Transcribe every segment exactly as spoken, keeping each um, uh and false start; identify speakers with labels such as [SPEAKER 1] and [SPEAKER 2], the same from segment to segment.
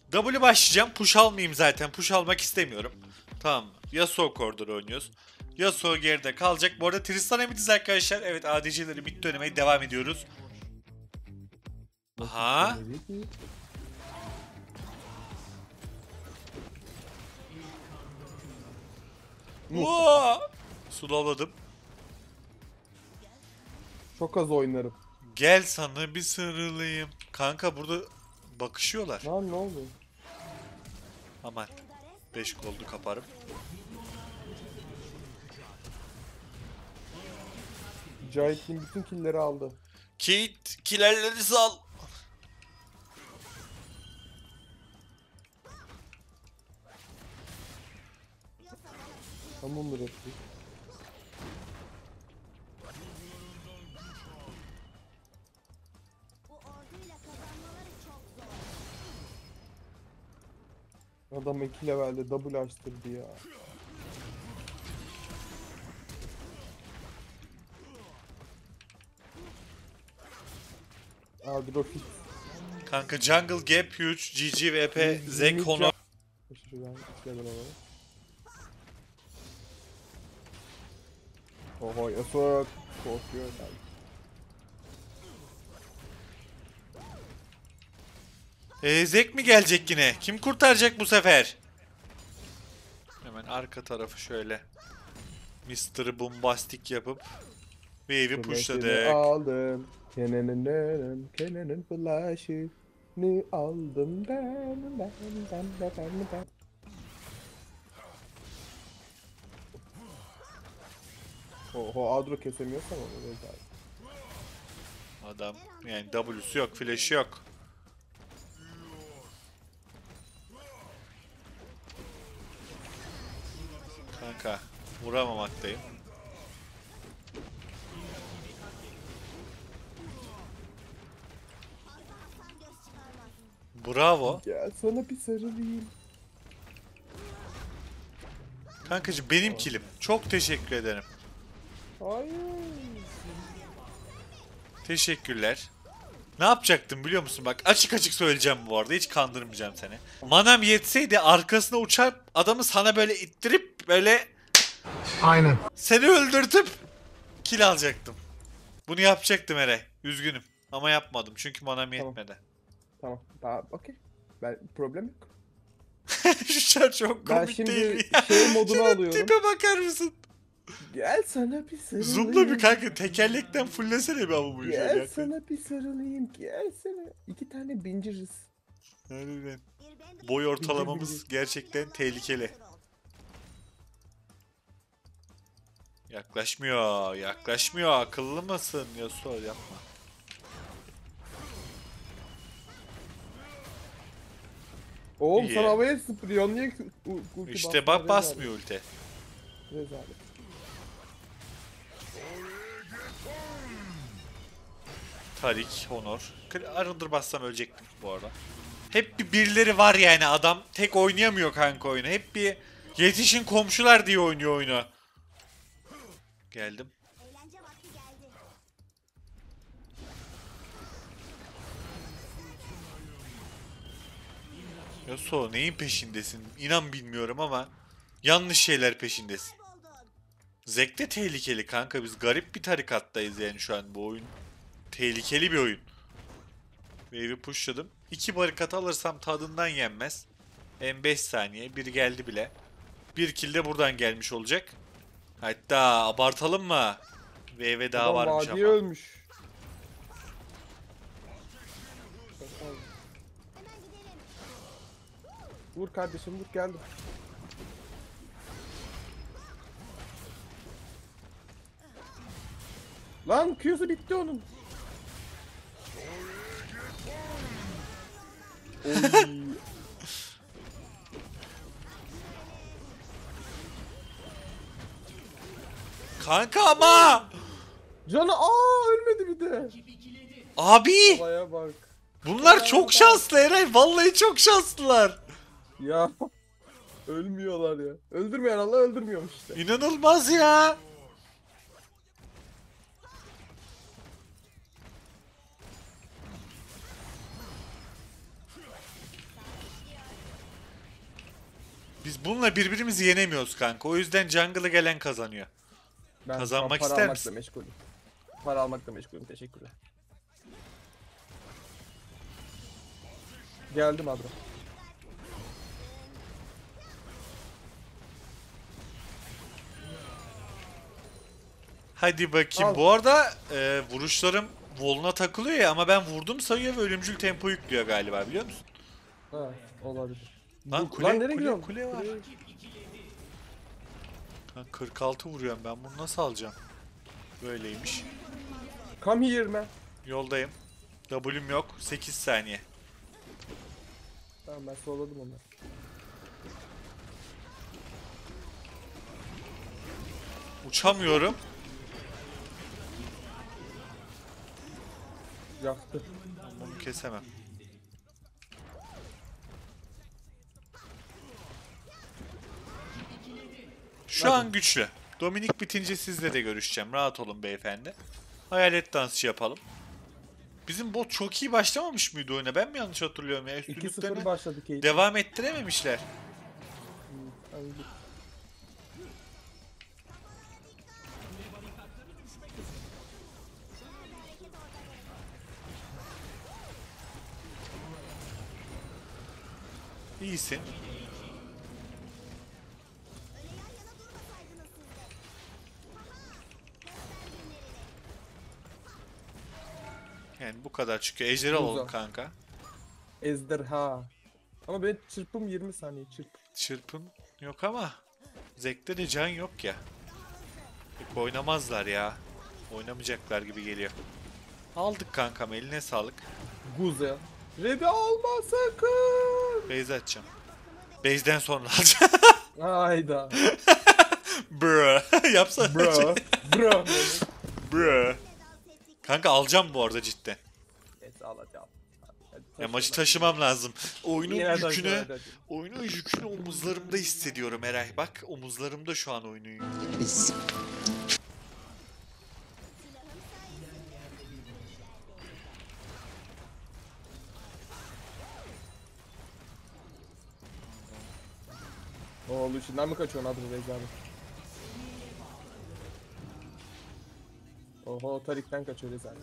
[SPEAKER 1] W başlayacağım. Push almayayım zaten. Push almak istemiyorum. Tamam mı? Yasuo koridoru oynuyoruz. Yasuo geride kalacak. Bu arada Tristan midiz arkadaşlar. Evet, A D C'leri mid dönemeye devam ediyoruz. Aha. Wow. Slowladım.
[SPEAKER 2] Çok az oynarım.
[SPEAKER 1] Gel sana bir sarılayım. Kanka burada bakışıyorlar.
[SPEAKER 2] Lan ne oldu?
[SPEAKER 1] Aman. beş goldu kaparım.
[SPEAKER 2] Cahit'in bütün killleri aldı.
[SPEAKER 1] Kate, killerleri sal.
[SPEAKER 2] Tamamdır hepsi. Adam iki levelde double açtırdı ya. Adrofit.
[SPEAKER 1] Kanka Jungle Gap huge, G G V P, Zek, Honor.
[SPEAKER 2] Şuradan üç level alalım. Oho Yasuo korkuyor belki.
[SPEAKER 1] Ee, Zek mi gelecek yine? Kim kurtaracak bu sefer? Hemen arka tarafı şöyle mister Bombastic yapıp wave'i pushladık.
[SPEAKER 2] Aldım. Kenan'ın Kenan'ın flash'ını aldım ben ben ben ben ben ben. Oho Adro kesemiyorsam onu özel.
[SPEAKER 1] Adam yani W'su yok, flash'ı yok. Kanka vuramamaktayım. Bravo.
[SPEAKER 2] Gel sana bir sarılayım.
[SPEAKER 1] Kankacığım benim kilim. Çok teşekkür ederim.
[SPEAKER 2] Hayır.
[SPEAKER 1] Teşekkürler. Ne yapacaktım biliyor musun? Bak açık açık söyleyeceğim bu arada. Hiç kandırmayacağım seni. Manam yetseydi arkasına uçar adamı sana böyle ittirip böyle...
[SPEAKER 3] Aynen.
[SPEAKER 1] Seni öldürtüp kill alacaktım. Bunu yapacaktım Eray. Üzgünüm. Ama yapmadım çünkü manam
[SPEAKER 2] Tamam.
[SPEAKER 1] yetmedi.
[SPEAKER 2] Tamam. Daha okey. Ben problem yok.
[SPEAKER 1] Şu şar çok
[SPEAKER 2] Ben
[SPEAKER 1] komik
[SPEAKER 2] şimdi
[SPEAKER 1] değil mi ya?
[SPEAKER 2] şey modunu
[SPEAKER 1] Şuna
[SPEAKER 2] alıyorum.
[SPEAKER 1] tipe bakar mısın?
[SPEAKER 2] Gel sana bir sarılayım.
[SPEAKER 1] Zoom'la bir kanka tekerlekten fullesene bir ama bu işi.
[SPEAKER 2] Gel sana bir sarılayım. Gel sana. İki tane binciriz.
[SPEAKER 1] Harbiden. Boy ortalamamız gerçekten tehlikeli. Yaklaşmıyor, yaklaşmıyor. Akıllı mısın? Yasuo yapma.
[SPEAKER 2] Oğlum
[SPEAKER 1] İyi.
[SPEAKER 2] sana havaya zıplıyor. Niye u- ulti
[SPEAKER 1] İşte
[SPEAKER 2] basmıyor?
[SPEAKER 1] bak basmıyor ulti.
[SPEAKER 2] Rezalet.
[SPEAKER 1] Tarik, Honor. Arındır bassam ölecektim bu arada. Hep bir birileri var yani adam tek oynayamıyor kanka oyunu. Hep bir yetişin komşular diye oynuyor oyunu. Geldim. Yasuo neyin peşindesin? İnan bilmiyorum ama yanlış şeyler peşindesin. Zek de tehlikeli kanka, biz garip bir tarikattayız yani şu an bu oyun. Tehlikeli bir oyun. Wave'i pushladım. İki barikat alırsam tadından yenmez. En beş saniye. Biri geldi bile. Bir kill de buradan gelmiş olacak. Hatta abartalım mı? Wave'e daha
[SPEAKER 2] Adam
[SPEAKER 1] varmış
[SPEAKER 2] vadiye
[SPEAKER 1] ama.
[SPEAKER 2] ölmüş. Vur kardeşim vur geldim. Lan Q'su bitti onun. Oy.
[SPEAKER 1] Kanka ama!
[SPEAKER 2] Canı aa ölmedi bir de.
[SPEAKER 1] Abi!
[SPEAKER 2] Havaya bak.
[SPEAKER 1] Bunlar çok şanslı Eray. Vallahi çok şanslılar.
[SPEAKER 2] Ya ölmüyorlar ya. Öldürmeyen Allah öldürmüyormuş işte.
[SPEAKER 1] İnanılmaz ya. Biz bununla birbirimizi yenemiyoruz kanka. O yüzden jungle'ı gelen kazanıyor.
[SPEAKER 2] Ben şu an
[SPEAKER 1] Kazanmak
[SPEAKER 2] para
[SPEAKER 1] ister
[SPEAKER 2] almakla
[SPEAKER 1] misin?
[SPEAKER 2] meşgulüm. Para almakla meşgulüm. Teşekkürler. Geldim Adro.
[SPEAKER 1] Hadi bakayım.
[SPEAKER 2] Al.
[SPEAKER 1] Bu arada e, vuruşlarım wall'una takılıyor ya ama ben vurdum sayıyor ve ölümcül tempo yüklüyor galiba, biliyor musun?
[SPEAKER 2] Ha, olabilir.
[SPEAKER 1] Lan
[SPEAKER 2] Bu-
[SPEAKER 1] kule,
[SPEAKER 2] lan nereye
[SPEAKER 1] kule,
[SPEAKER 2] gidiyorsun?
[SPEAKER 1] kule var.
[SPEAKER 2] Kule-
[SPEAKER 1] Ha, kırk altı vuruyorum ben, bunu nasıl alacağım? Böyleymiş.
[SPEAKER 2] Come here man.
[SPEAKER 1] Yoldayım. W'm yok. sekiz saniye.
[SPEAKER 2] Tamam ben solladım onu.
[SPEAKER 1] Uçamıyorum.
[SPEAKER 2] Yaktı.
[SPEAKER 1] Bunu kesemem. Şu
[SPEAKER 2] Hadi.
[SPEAKER 1] an güçlü. Dominik bitince sizle de görüşeceğim. Rahat olun beyefendi. Hayalet dansı yapalım. Bizim bot çok iyi başlamamış mıydı oyuna? Ben mi yanlış hatırlıyorum ya?
[SPEAKER 2] iki sıfır
[SPEAKER 1] Üstünlüklerini
[SPEAKER 2] başladı Kate.
[SPEAKER 1] devam ettirememişler.
[SPEAKER 2] Hangi-
[SPEAKER 1] İyisin. Yani bu kadar çıkıyor. Ejderha
[SPEAKER 2] Güzel.
[SPEAKER 1] olun kanka.
[SPEAKER 2] Ejderha. Ama ben çırpım yirmi saniye çırp.
[SPEAKER 1] Çırpın yok ama Zek'te de can yok ya. Pek oynamazlar ya. Oynamayacaklar gibi geliyor. Aldık kankam, eline sağlık.
[SPEAKER 2] Güzel. Red'i alma sakın.
[SPEAKER 1] Base açacağım. Base'den sonra alacağım.
[SPEAKER 2] Hayda.
[SPEAKER 1] Bruh. Yapsana.
[SPEAKER 2] Bro. Bro.
[SPEAKER 1] Bruh. Kanka alacağım bu arada cidden.
[SPEAKER 2] Neyse alacağım. Hadi
[SPEAKER 1] Ya
[SPEAKER 2] taşı
[SPEAKER 1] maçı
[SPEAKER 2] lan.
[SPEAKER 1] taşımam lazım. Oyunun
[SPEAKER 2] Yine taşı,
[SPEAKER 1] yükünü,
[SPEAKER 2] hadi, hadi.
[SPEAKER 1] oyunun yükünü omuzlarımda hissediyorum Eray. Bak omuzlarımda şu an oyunun yükü.
[SPEAKER 2] Oğlu işinden mi kaçıyorsun adı Beyza abi? Oho Tarik'ten kaçıyor rezalet.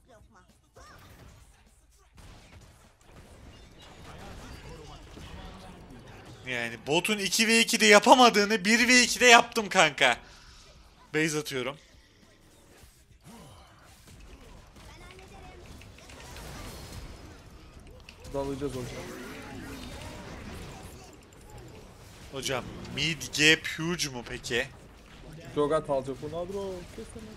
[SPEAKER 1] Yani botun iki ve ikide yapamadığını bir ve ikide yaptım kanka. Base atıyorum.
[SPEAKER 2] Dalacağız hocam.
[SPEAKER 1] Hocam mid gap huge mu peki?
[SPEAKER 2] Jogat alacak bunu Adro. Kesene.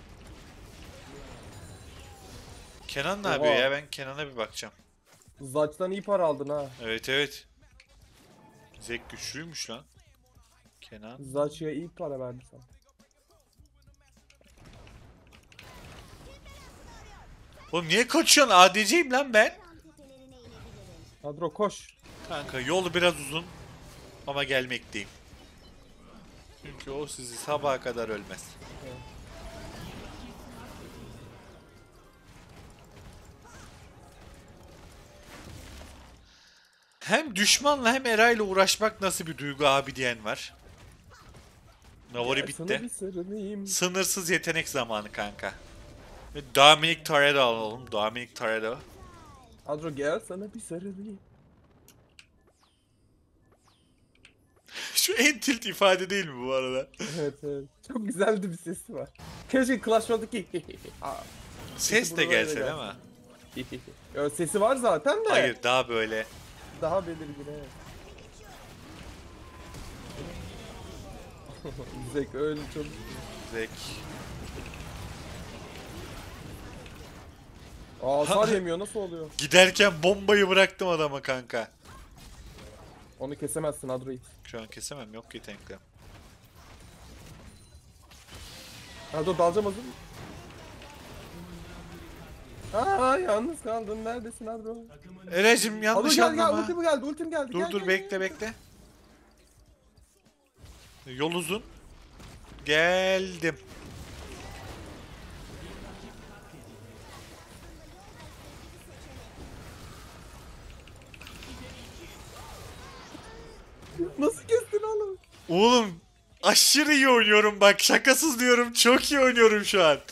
[SPEAKER 1] Kenan ne
[SPEAKER 2] Oha.
[SPEAKER 1] yapıyor ya? Ben Kenan'a bir bakacağım.
[SPEAKER 2] Zaç'tan iyi para aldın ha.
[SPEAKER 1] Evet evet. Zek güçlüymüş lan. Kenan.
[SPEAKER 2] Zaç'ya iyi para verdi sana.
[SPEAKER 1] Oğlum niye kaçıyorsun? A D C'yim lan ben.
[SPEAKER 2] Adro koş.
[SPEAKER 1] Kanka yolu biraz uzun ama gelmekteyim. Çünkü o sizi sabaha kadar ölmez.
[SPEAKER 2] Evet.
[SPEAKER 1] Hem düşmanla hem Eray'la uğraşmak nasıl bir duygu abi diyen var. Navari
[SPEAKER 2] Gel sana
[SPEAKER 1] bitti.
[SPEAKER 2] bir sarılayım.
[SPEAKER 1] Sınırsız yetenek zamanı kanka. Ve Dominic Toretto alalım. Dominic Toretto.
[SPEAKER 2] Adro gel sana bir sarılayım.
[SPEAKER 1] Şu en tilt ifade değil mi bu arada?
[SPEAKER 2] Evet evet. Çok güzeldi bir sesi var. Keşke Clash Royale'daki Aa,
[SPEAKER 1] Ses de
[SPEAKER 2] buralara
[SPEAKER 1] gelse
[SPEAKER 2] da
[SPEAKER 1] değil mi?
[SPEAKER 2] Ya sesi var zaten de.
[SPEAKER 1] Hayır, daha böyle.
[SPEAKER 2] Daha belirgin evet. Zek öyle çok.
[SPEAKER 1] Zek.
[SPEAKER 2] Aa hasar yemiyor nasıl oluyor?
[SPEAKER 1] Giderken bombayı bıraktım adama kanka.
[SPEAKER 2] Onu kesemezsin Adroid.
[SPEAKER 1] Şu an kesemem, yok yetenekle.
[SPEAKER 2] Adro dalacağım hazır mı? Aa yalnız kaldın neredesin Adro?
[SPEAKER 1] Eray'cim
[SPEAKER 2] Adro
[SPEAKER 1] yanlış
[SPEAKER 2] gel gel
[SPEAKER 1] anlama.
[SPEAKER 2] ultim geldi ultim geldi.
[SPEAKER 1] Dur
[SPEAKER 2] gel,
[SPEAKER 1] dur
[SPEAKER 2] gel,
[SPEAKER 1] bekle
[SPEAKER 2] gel.
[SPEAKER 1] bekle. Yol uzun. Geldim.
[SPEAKER 2] Nasıl kestin oğlum.
[SPEAKER 1] Oğlum aşırı iyi oynuyorum bak, şakasız diyorum, çok iyi oynuyorum şu an.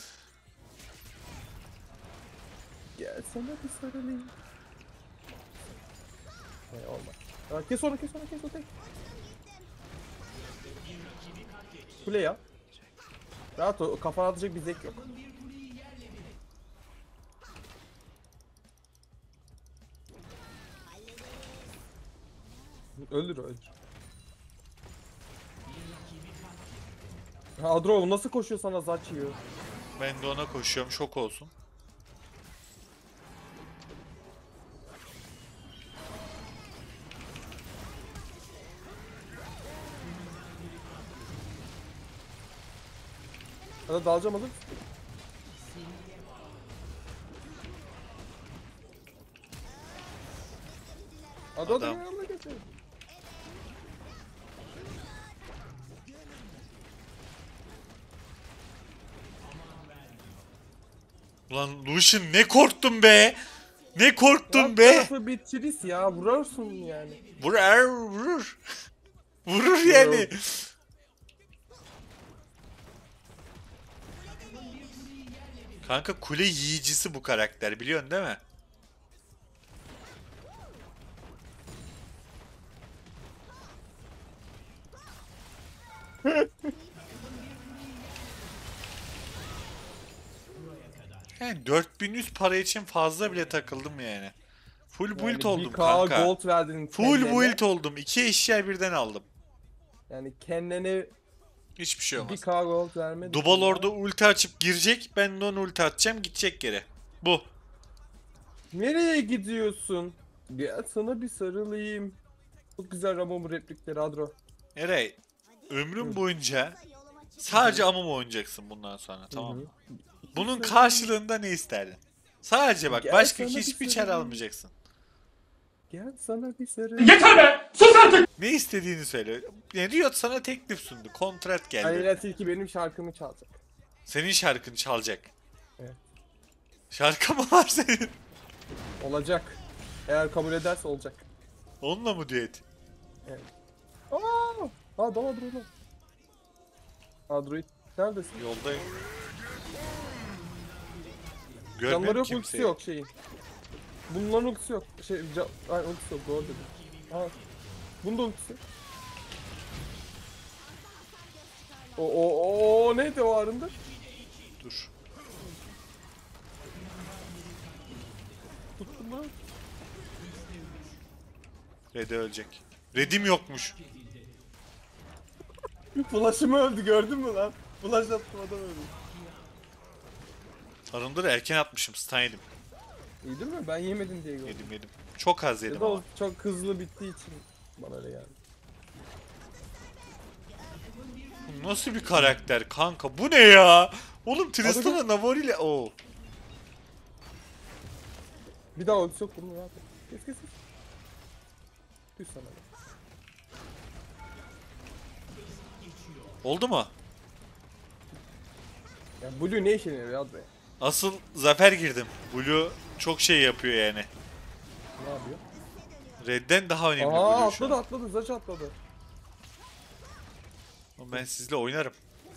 [SPEAKER 2] Gel sana bir sarılayım. Ne olmaz. Ha, kes onu kes onu kes onu. Kule ya. Rahat ol, kafana atacak bir zek yok. Öldür öldür. Ha, Adro nasıl koşuyor sana zaç yiyor.
[SPEAKER 1] Ben de ona koşuyorum, şok olsun.
[SPEAKER 2] Hadi dalacağım hazır. Hadi
[SPEAKER 1] Adam.
[SPEAKER 2] hadi yanına geçelim.
[SPEAKER 1] Ulan Lucian ne korktum be! Ne korktum
[SPEAKER 2] Alt
[SPEAKER 1] be!
[SPEAKER 2] tarafı bir tris ya, vurarsın yani.
[SPEAKER 1] Vurur, vurur. Vurur yani. Kanka kule yiyicisi bu karakter, biliyorsun değil mi? Yani dört bin yüz para için fazla bile takıldım yani. Full build
[SPEAKER 2] Yani
[SPEAKER 1] oldum
[SPEAKER 2] bir K
[SPEAKER 1] kanka.
[SPEAKER 2] gold verdin
[SPEAKER 1] Full
[SPEAKER 2] kendine.
[SPEAKER 1] build oldum. İki eşya birden aldım.
[SPEAKER 2] Yani kendine
[SPEAKER 1] Hiçbir şey
[SPEAKER 2] bir
[SPEAKER 1] olmaz.
[SPEAKER 2] K gold vermedin.
[SPEAKER 1] Dubal
[SPEAKER 2] ya.
[SPEAKER 1] orada ulti açıp girecek. Ben de onu ulti atacağım. Gidecek geri. Bu.
[SPEAKER 2] Nereye gidiyorsun? Gel sana bir sarılayım. Çok güzel Ramon replikleri Adro.
[SPEAKER 1] Eray. Ömrüm
[SPEAKER 2] Hı.
[SPEAKER 1] boyunca sadece Amum oynayacaksın bundan sonra, tamam mı?
[SPEAKER 2] Hı hı.
[SPEAKER 1] Bunun karşılığında ne isterdin? Sadece bak,
[SPEAKER 2] Gel
[SPEAKER 1] başka
[SPEAKER 2] sana bir
[SPEAKER 1] hiçbir çare
[SPEAKER 2] sarılayım.
[SPEAKER 1] almayacaksın.
[SPEAKER 2] Gel sana bir sarılayım.
[SPEAKER 1] Ne istediğini söyle. Yani Riot sana teklif sundu. Kontrat geldi.
[SPEAKER 2] Aleyna Tilki benim şarkımı çalacak.
[SPEAKER 1] Senin şarkını çalacak.
[SPEAKER 2] Evet.
[SPEAKER 1] Şarkı mı var senin?
[SPEAKER 2] Olacak. Eğer kabul ederse olacak.
[SPEAKER 1] Onunla mı düet?
[SPEAKER 2] Evet. Aa! Ha doğru Adro. Adroid neredesin?
[SPEAKER 1] Yoldayım.
[SPEAKER 2] Canları
[SPEAKER 1] Görmüyorum
[SPEAKER 2] yok, ultisi
[SPEAKER 1] kimseyi.
[SPEAKER 2] yok şeyin. Bunların ultisi yok. Şey, ca ay, ultisi yok, doğru dedim. Aa, bunun da ultisi. O o o neydi o arında?
[SPEAKER 1] Dur.
[SPEAKER 2] Tuttum lan.
[SPEAKER 1] Red'e ölecek. Red'im yokmuş.
[SPEAKER 2] Flash'ımı öldü, gördün mü lan? Flash attım, adam öldü.
[SPEAKER 1] Arındır erken atmışım. Stun yedim.
[SPEAKER 2] İyi değil mi? Ben yemedim diye gördüm.
[SPEAKER 1] Yedim yedim. Çok az
[SPEAKER 2] Ya
[SPEAKER 1] yedim
[SPEAKER 2] da
[SPEAKER 1] ama.
[SPEAKER 2] o çok hızlı bittiği için bana öyle geldi.
[SPEAKER 1] Bu nasıl bir karakter kanka? Bu ne ya? Oğlum Tristan'a Navori ile... Oo.
[SPEAKER 2] Bir daha ultisi yok bunun rahat ol. Kes kes kes. Düz sana.
[SPEAKER 1] Oldu mu?
[SPEAKER 2] Ya Blue ne işe yarıyor ya be?
[SPEAKER 1] Asıl zafer girdim. Blue çok şey yapıyor yani.
[SPEAKER 2] Ne yapıyor?
[SPEAKER 1] Red'den daha önemli
[SPEAKER 2] Aa
[SPEAKER 1] Blue şu
[SPEAKER 2] atladı
[SPEAKER 1] an.
[SPEAKER 2] atladı, zaç atladı.
[SPEAKER 1] Ama ben sizle oynarım.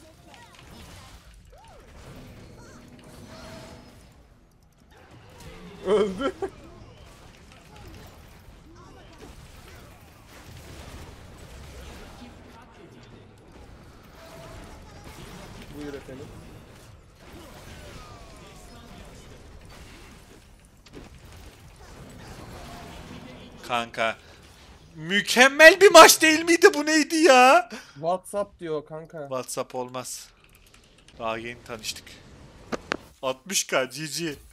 [SPEAKER 2] Öldü. Buyur efendim.
[SPEAKER 1] Kanka. Mükemmel bir maç değil miydi? Bu neydi ya?
[SPEAKER 2] WhatsApp diyor kanka.
[SPEAKER 1] WhatsApp olmaz. Daha yeni tanıştık. altmış K G G.